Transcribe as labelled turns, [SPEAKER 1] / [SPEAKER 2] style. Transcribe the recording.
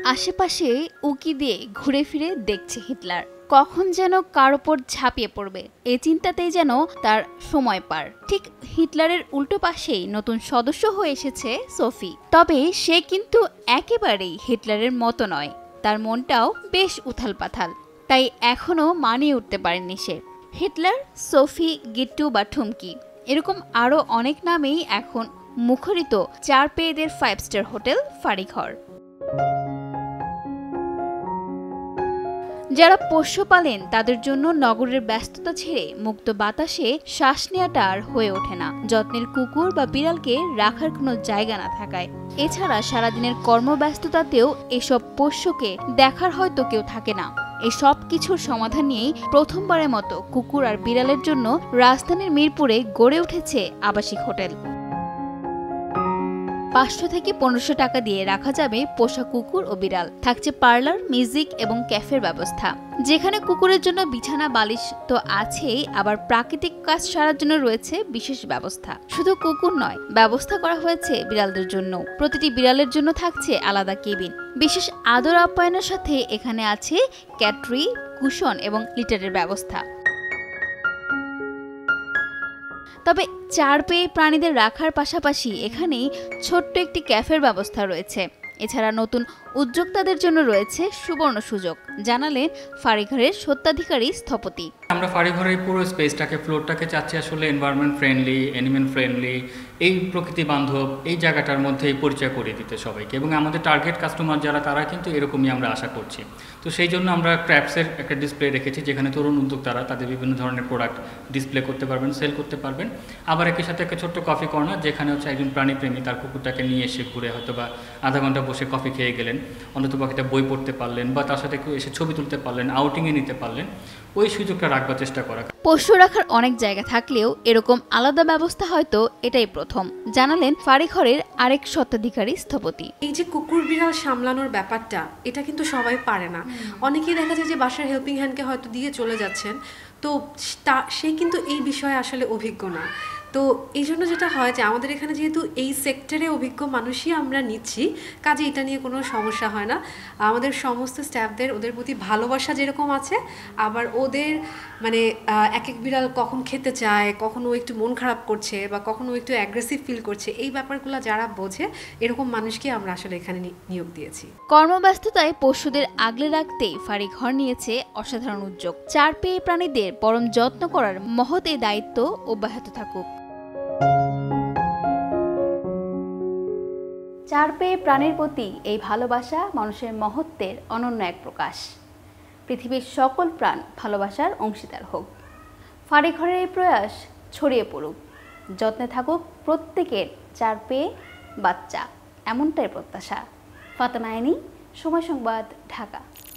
[SPEAKER 1] আশেপাশে উকি দিয়ে ঘুরে ফিরে দেখছে হিটলার, কখন যেন কার ওপর ঝাঁপিয়ে পড়বে এই চিন্তাতেই যেন তার সময় পার। ঠিক হিটলারের উল্টো পাশেই নতুন সদস্য হয়ে এসেছে সোফি। তবে সে কিন্তু একেবারেই হিটলারের মতো নয়, তার মনটাও বেশ উথাল পাথাল, তাই এখনো মানিয়ে উঠতে পারেনি সে। হিটলার, সোফি, গিট্টু বা ঠুমকি এরকম আরো অনেক নামেই এখন মুখরিত 4 পেয়েদের 5 স্টার হোটেল ফাড়িঘর। যারা পোষ্য পালেন তাদের জন্য নগরের ব্যস্ততা ছেড়ে মুক্ত বাতাসে শ্বাস নেওয়াটা আর হয়ে ওঠে না, যত্নের কুকুর বা বিড়ালকে রাখার কোনো জায়গা না থাকায়। এছাড়া সারাদিনের কর্মব্যস্ততাতেও এসব পোষ্যকে দেখার হয়তো কেউ থাকে না। এই সব কিছুর সমাধান নিয়েই প্রথমবারের মতো কুকুর আর বিড়ালের জন্য রাজধানীর মিরপুরে গড়ে উঠেছে আবাসিক হোটেল। 500 থেকে 1500 টাকা দিয়ে রাখা যাবে পোষা কুকুর ও বিড়াল। থাকছে পার্লার, মিউজিক এবং ক্যাফের ব্যবস্থা, যেখানে কুকুরের জন্য বিছানা বালিশ তো আছেই, আবার প্রাকৃতিক কাজ সারার জন্য রয়েছে বিশেষ ব্যবস্থা। শুধু কুকুর নয়, ব্যবস্থা করা হয়েছে বিড়ালদের জন্য। প্রতিটি বিড়ালের জন্য থাকছে আলাদা কেবিন। বিশেষ আদর আপ্যায়নের সাথে এখানে আছে ক্যাটরি, কুশন এবং লিটারের ব্যবস্থা। তবে 4 পেয়ে প্রাণীদের রাখার পাশাপাশি এখানেই ছোট্ট একটি ক্যাফের ব্যবস্থা রয়েছে। এছাড়া নতুন উদ্যোক্তাদের জন্য রয়েছে সুবর্ণ সুযোগ, জানালেন ফাড়িঘরের স্বত্বাধিকারী স্থপতি।
[SPEAKER 2] আমরা ফাড়িঘরের পুরো স্পেসটাকে, ফ্লোরটাকে চাচ্ছি আসলে এনভায়রনমেন্ট ফ্রেন্ডলি, অ্যানিমেল ফ্রেন্ডলি, এই প্রকৃতি বান্ধব এই জায়গাটার মধ্যেই পরিচয় করিয়ে দিতে সবাইকে। এবং আমাদের টার্গেট কাস্টমার যারা, তারা কিন্তু এরকমই আমরা আশা করছি। তো সেই জন্য আমরা ক্র্যাপসের একটা ডিসপ্লে রেখেছি, যেখানে তরুণ উদ্যোক্তারা তাদের বিভিন্ন ধরনের প্রোডাক্ট ডিসপ্লে করতে পারবেন, সেল করতে পারবেন। আবার একই সাথে একটা ছোট্ট কফি কর্নার, যেখানে হচ্ছে একজন প্রাণীপ্রেমী তার কুকুরটাকে নিয়ে এসে ঘুরে হয়তো বা আধা ঘন্টা বসে কফি খেয়ে গেলেন, অন্তত একটা বই পড়তে পারলেন, বা তার সাথে একটু এসে ছবি তুলতে পারলেন, আউটিংয়ে নিতে পারলেন, ওই সুযোগটা রাখবার চেষ্টা করা।
[SPEAKER 1] পোষ্য রাখার অনেক জায়গা থাকলেও এরকম আলাদা ব্যবস্থা হয়তো এটাই প্রথম, জানালেন ফাড়িঘরের আরেক স্বত্বাধিকারী স্থপতি।
[SPEAKER 3] এই যে কুকুর বিড়াল সামলানোর ব্যাপারটা, এটা কিন্তু সবাই পারে না। অনেকেই দেখা যায় যে বাসার হেল্পিং হ্যান্ডকে হয়তো দিয়ে চলে যাচ্ছেন, তো সে কিন্তু এই বিষয়ে আসলে অভিজ্ঞ না। তো এই জন্য যেটা হয় যে আমাদের এখানে যেহেতু এই সেক্টরে অভিজ্ঞ মানুষই আমরা নিচ্ছি, কাজে এটা নিয়ে কোনো সমস্যা হয় না। আমাদের সমস্ত স্টাফদের ওদের প্রতি ভালোবাসা যেরকম আছে, আবার ওদের মানে এক এক বিড়াল কখন খেতে চায়, কখনো একটু মন খারাপ করছে বা কখনো একটু অ্যাগ্রেসিভ ফিল করছে, এই ব্যাপারগুলো যারা বোঝে এরকম মানুষকে আমরা আসলে এখানে নিয়োগ দিয়েছি।
[SPEAKER 1] কর্মব্যস্ততায় পশুদের আগলে রাখতেই ফাড়িঘর নিয়েছে অসাধারণ উদ্যোগ। 4 পেয়ে প্রাণীদের পরম যত্ন করার মহৎ এই দায়িত্ব অব্যাহত থাকুক। 4 পেয়ে প্রাণীর প্রতি এই ভালোবাসা মানুষের মহত্বের অনন্য এক প্রকাশ। পৃথিবীর সকল প্রাণ ভালোবাসার অংশীদার হোক। ফাড়িঘরের এই প্রয়াস ছড়িয়ে পড়ুক, যত্নে থাকুক প্রত্যেকের 4 পেয়ে বাচ্চা, এমনটাই প্রত্যাশা। ফাতেমা আইনি, সময় সংবাদ, ঢাকা।